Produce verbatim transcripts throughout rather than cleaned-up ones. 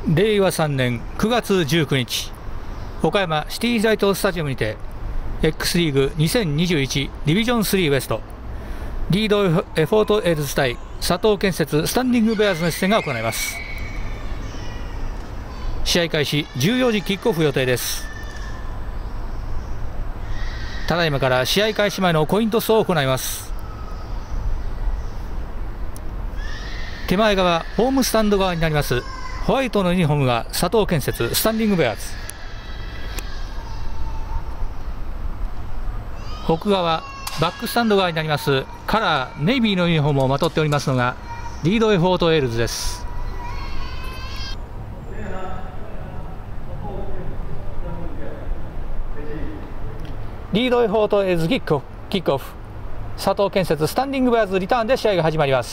れいわさんねんくがつじゅうくにち、岡山シティライトスタジアムにて X リーグにせんにじゅういちディビジョンスリーウエストリードエフォートエルズ対佐藤建設スタンディングベアーズの一戦が行われます。試合開始じゅうよじキックオフ予定です。ただいまから試合開始前のコイントスを行います。手前側ホームスタンド側になりますホワイトのユニフォームが佐藤建設スタンディングベアーズ、奥側バックスタンド側になりますカラーネイビーのユニフォームをまとっておりますのがリードエフォートエルズです。リードエフォートエルズキックオフ、キックオフ佐藤建設スタンディングベアーズリターンで試合が始まります。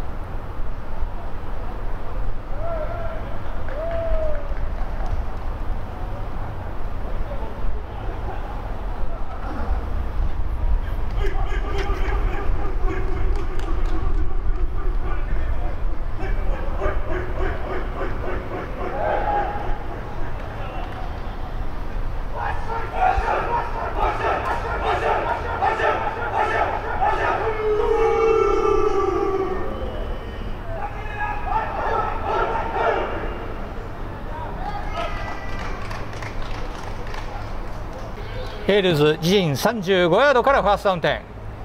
エールズ自陣さんじゅうごヤードからファーストダウン点。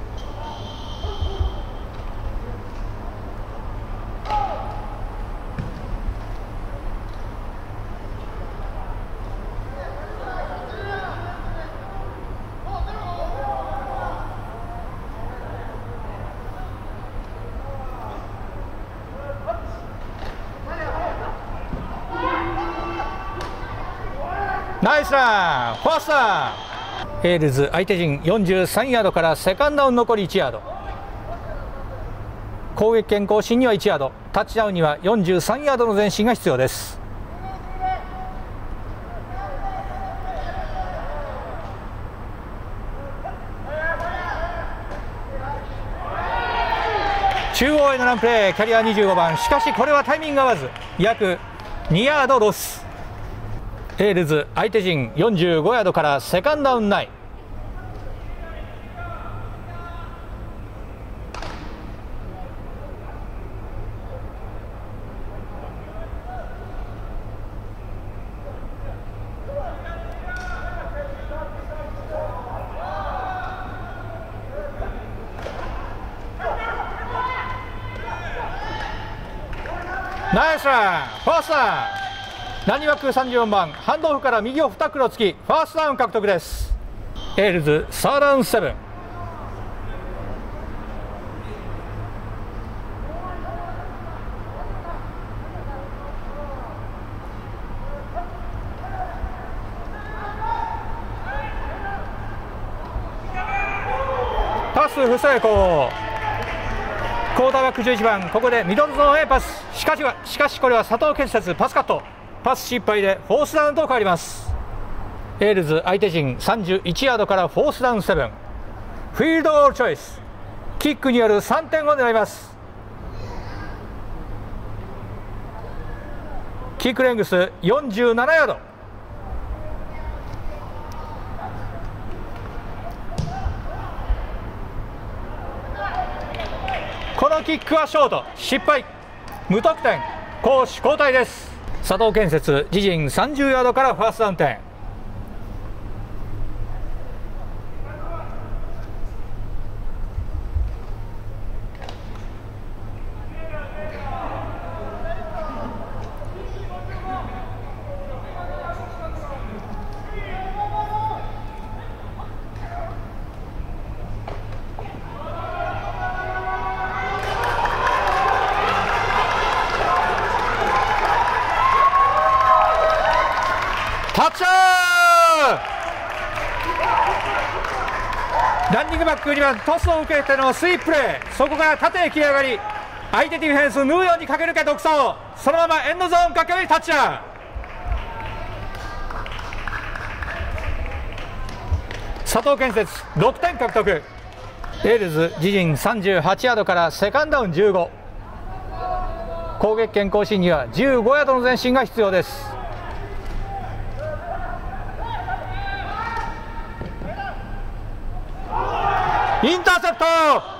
ナイスランファーストダウン。エールズ相手陣よんじゅうさんヤードからセカンドダウン残りいちヤード、攻撃権更新にはいちヤード、タッチダウンにはよんじゅうさんヤードの前進が必要です。中央へのランプレー、キャリアにじゅうごばん、しかしこれはタイミング合わず約にヤードロス。エールズ相手陣よんじゅうごヤードからセカンドダウンない。ナイスランファーストダウン。ランニバックさんじゅうよんばん、ハンドオフから右オフタックルをつきファーストダウン獲得です。エールズサードダウンセブン。パス不成功。クォーターバックじゅういちばん、ここでミドルゾーンへパス、しかしはしかしこれは佐藤建設パスカット、パス失敗でフォースダウンと変わります。エールズ相手陣さんじゅういちヤードからフォースダウンセブン、フィールドゴールチョイス、キックによるさんてんを狙います。キックレングスよんじゅうななヤード、このキックはショート失敗、無得点、攻守交代です。佐藤建設自陣さんじゅうヤードからファーストダウン点。タッチダウン。ランニングバックにばんトスを受けてのスイーププレー、そこから縦へ切り上がり相手ディフェンス縫うように駆け抜け独走、そのままエンドゾーン駆け寄りタッチダウン。佐藤建設ろくてん獲得。エールズ自陣さんじゅうはちヤードからセカンドダウンじゅうご。 攻撃権更新にはじゅうごヤードの前進が必要です。インターセプト、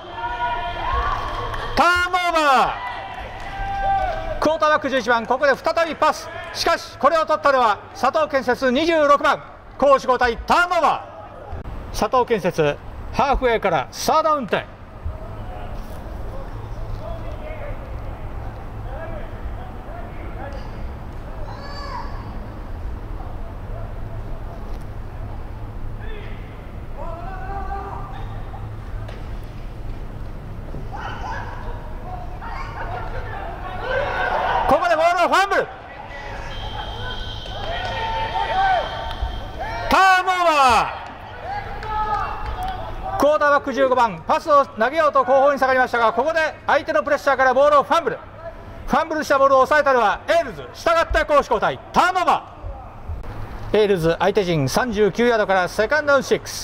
ターンオーバー。クォーターバックじゅういちばん、ここで再びパス。しかしこれを取ったのは佐藤建設にじゅうろくばん。攻守交代、ターンオーバー。佐藤建設ハーフウェイからサード運転。ここでボールをファンブル。ターンオーバー。クォーターバックじゅうごばん、パスを投げようと後方に下がりましたが、ここで相手のプレッシャーからボールをファンブル。ファンブルしたボールを抑えたのはエールズ。したがって攻守交代、ターンオーバー。エールズ相手陣さんじゅうきゅうヤードからセカンドダウンろく。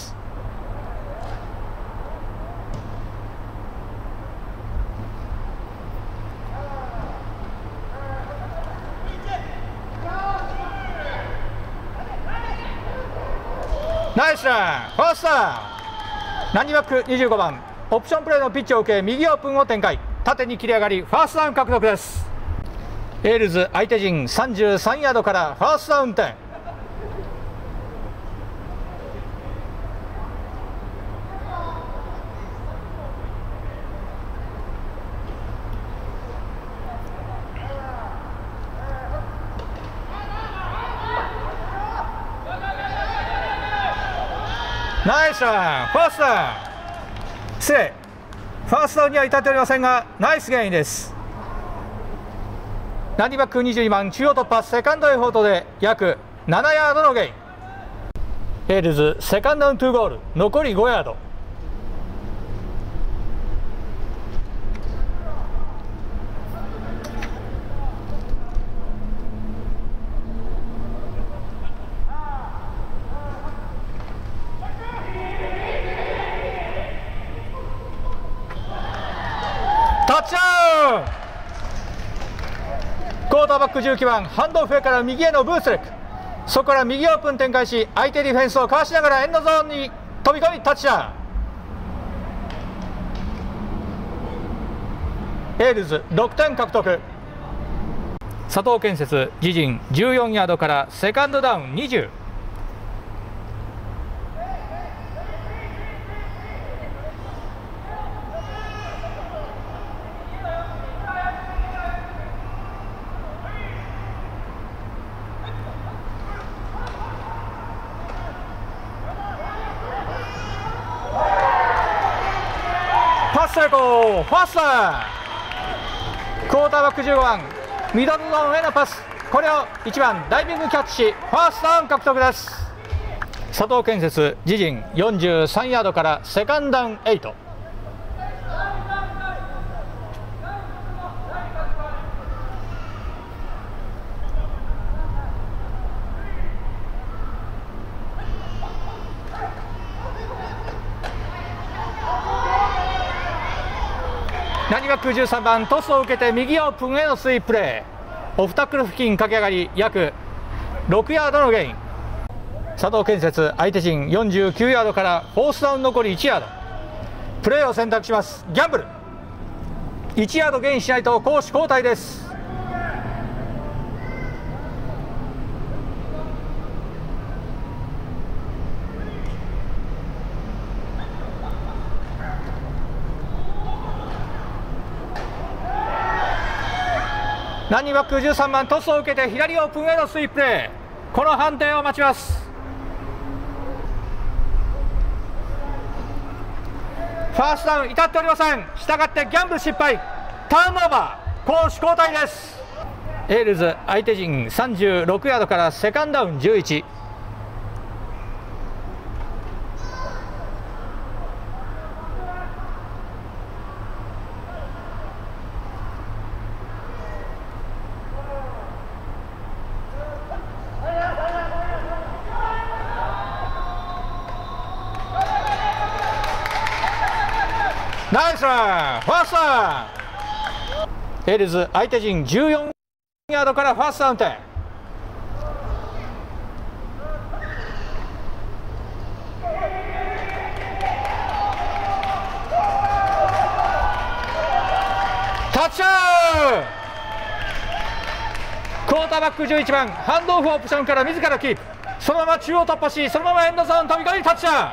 ナイスラン、ファーストダウン。ランニングバックにじゅうごばん、オプションプレーのピッチを受け右オープンを展開。縦に切り上がりファーストダウン獲得です。エールズ相手陣さんじゅうさんヤードからファーストダウン点。ナイスラン、ファーストダウン。失礼、ファーストダウンには至っておりませんがナイスゲインです。ランニングバックにじゅうにばん、中央突破、セカンドエフォートで約ななヤードのゲイン。エールズセカンドダウンにゴール、残りごヤード。タッチダウン。クォーターバックじゅうきゅうばん、ハンドオフへから右へのブーストレック。そこから右オープン展開し、相手ディフェンスをかわしながらエンドゾーンに飛び込みタッチダウン。エールズろくてん獲得。佐藤建設自陣じゅうよんヤードからセカンドダウンにじゅう。パス成功、ファーストダウン。クォーターバックじゅうごばん、ミドルゾーンへのパス。これをいちばんダイビングキャッチしファーストダウン獲得です。佐藤建設自陣よんじゅうさんヤードからセカンドダウンはち。ランニングバックじゅうさんばん、トスを受けて右オープンへのスイーププレー。オフタックル付近駆け上がり約ろくヤードのゲイン。佐藤建設相手陣よんじゅうきゅうヤードからフォースダウン残りいちヤード。プレーを選択します。ギャンブル。いちヤードゲインしないと攻守交代です。ランニングバックじゅうさんばん、トスを受けて左オープンへのスイーププレー。この判定を待ちます。ファーストダウン至っておりません。したがってギャンブル失敗、ターンオーバー、攻守交代です。エールズ相手陣さんじゅうろくヤードからセカンドダウンじゅういち。ナイスラン、ファーストダウン。 エールズ相手陣じゅうよんヤードからファーストダウン点。タッチダウン。クォーターバックじゅういちばんハンドオフオプションから自らキープ、そのまま中央突破し、そのままエンドゾーン飛び込みタッチダウン。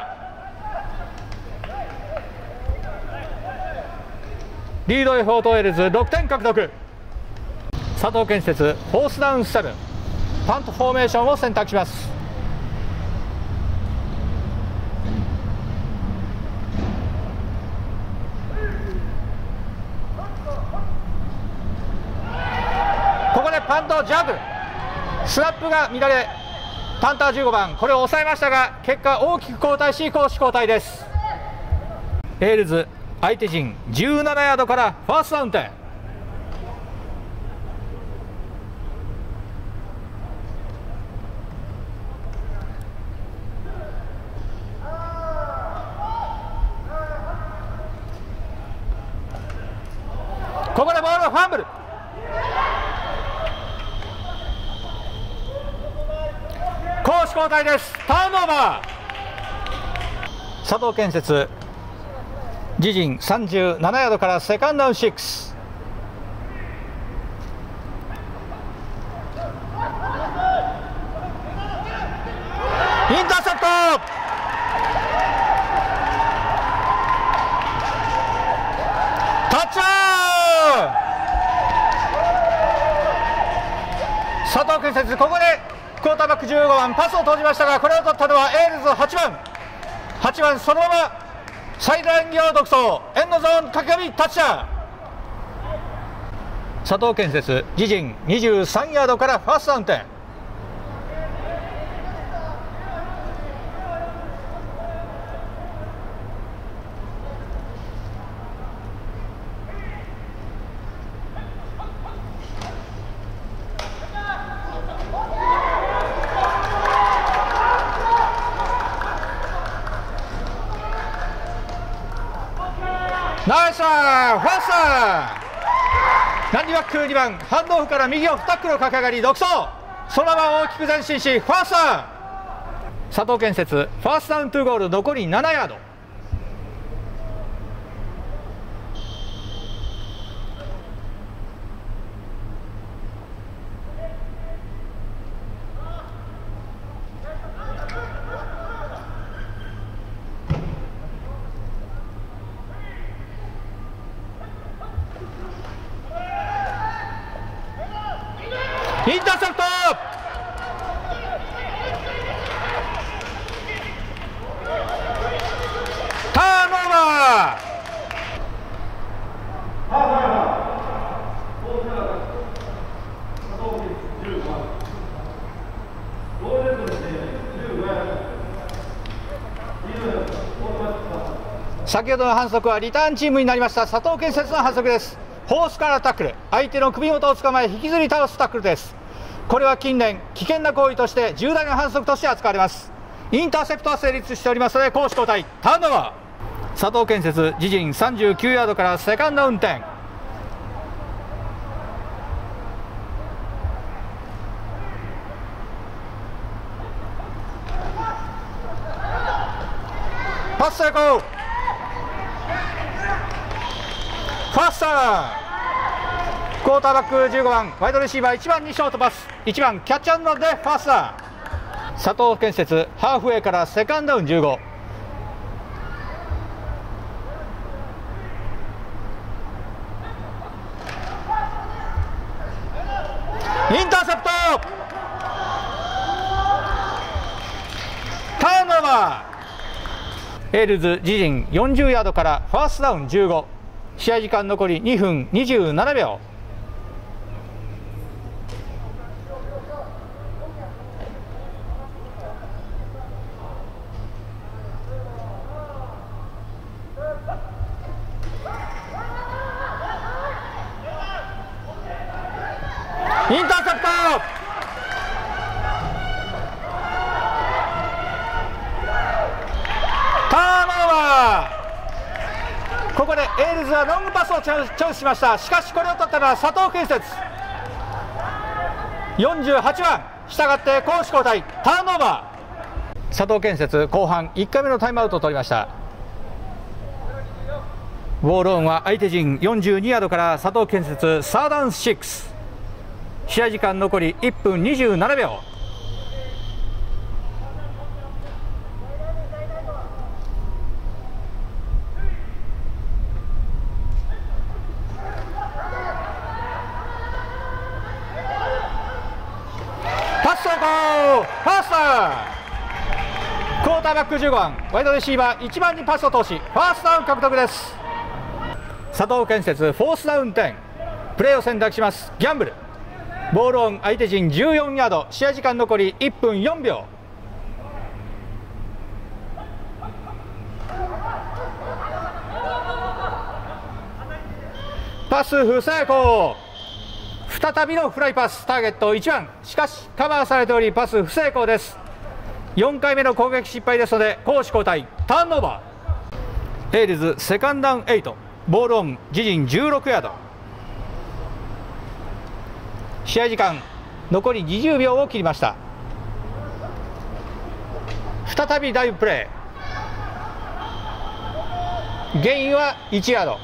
リードエフォートエールズろくてん獲得。佐藤建設フォースダウンなな、パントフォーメーションを選択します。ここでパントジャグル、スナップが乱れ、パンターじゅうごばんこれを抑えましたが、結果大きく後退し攻守交代です。エールズ相手陣じゅうななヤードからファーストダウン点。ここでボールをファンブル。攻守交代です。ターンオーバー。佐藤建設自陣さんじゅうななヤードからセカンドダウンろく。インターセプト。タッチダウン。佐藤建設ここでクォーターバックじゅうごばんパスを投じましたが、これを取ったのはエールズはちばん。はちばんそのままサイドライン際独走、エンドゾーン駆け込みタッチダウン。佐藤建設自陣にじゅうさんヤードからファーストダウン点。ナイスファースト。ランディバックにばんハンドオフから右オフタックルを駆け上がり独走、そのまま大きく前進しファーストダウン。佐藤建設ファーストダウントゥーゴール残りななヤード。インターセプト。ターンオーバー。先ほどの反則はリターンチームになりました。佐藤建設の反則です。ホースからタックル、相手の首元を捕まえ引きずり倒すタックルです。これは近年危険な行為として重大な反則として扱われます。インターセプトは成立しておりますので攻守交代。ターンオーバー。佐藤建設自陣さんじゅうきゅうヤードからセカンドダウン点。パス成功。ファーストダウン。クォーターバックじゅうごばんワイドレシーバーいちばんにショートパス、いちばんキャッチアンドでファーストダウン。佐藤建設ハーフウェイからセカンドダウンじゅうご。インターセプト。ターンオーバー。エールズ自陣よんじゅうヤードからファーストダウンじゅうご。試合時間残りにふんにじゅうななびょう。インターセプト。ターンオーバー。ここでエーールズはロングパスをチョイスしました。しかしこれを取ったのは佐藤建設。よんじゅうはちばん、したがって攻守交代、ターンオーバー。佐藤建設後半いっかいめのタイムアウトを取りました。ボールオンは相手陣よんじゅうにヤードから佐藤建設サーダウンろく。試合時間残りいっぷんにじゅうななびょう。パス成功、ファースト。クォーターバックじゅうごばん、ワイドレシーバーいちばんにパスを通しファーストダウン獲得です。佐藤建設フォースダウンじゅう、プレーを選択します。ギャンブル。ボールオン相手陣じゅうよんヤード、試合時間残りいっぷんよんびょう。パス不成功。再びのフライパス、ターゲットいちばん、しかしカバーされておりパス不成功です。よんかいめの攻撃失敗ですので攻守交代、ターンオーバー。エイルズセカンドダウンはち、ボールオン自陣じゅうろくヤード、試合時間残りにじゅうびょうを切りました。再びダイブプレー、ゲインはいちヤード。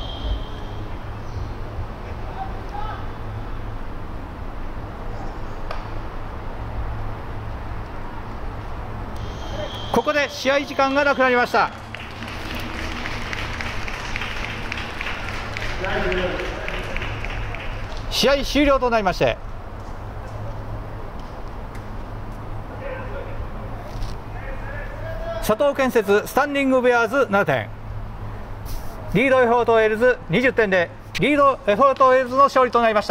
ここで試合時間がなくなりました。試合終了となりまして、佐藤建設スタンディングベアーズななてん、リードエフォートウェールズにじゅってんでリードエフォートウェールズの勝利となりました。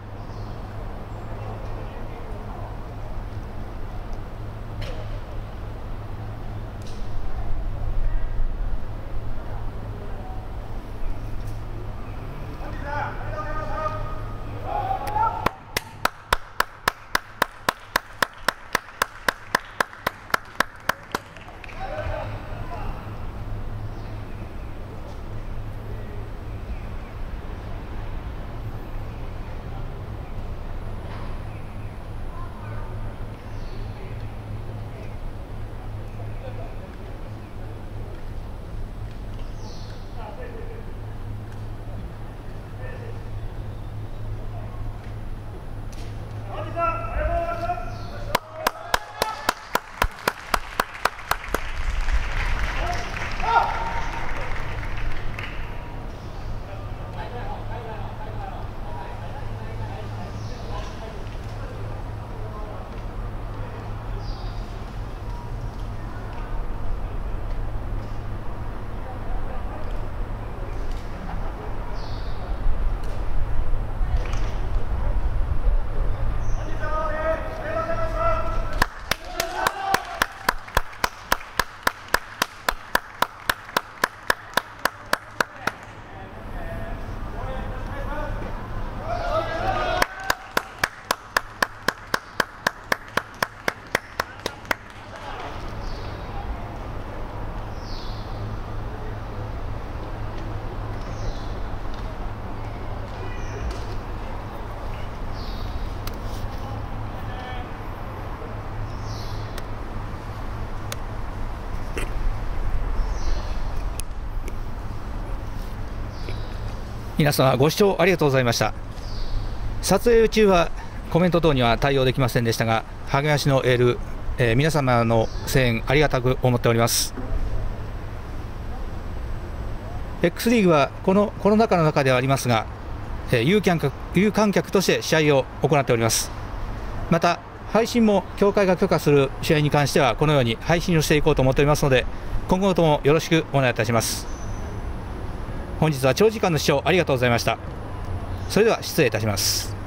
皆様ご視聴ありがとうございました。撮影中はコメント等には対応できませんでしたが、励ましのエール、えー、皆様の声援ありがたく思っております。 X リーグはこのコロナ禍の中ではありますが、えー、有観客、有観客として試合を行っております。また配信も協会が許可する試合に関してはこのように配信をしていこうと思っておりますので、今後ともよろしくお願いいたします。本日は長時間の視聴ありがとうございました。それでは失礼いたします。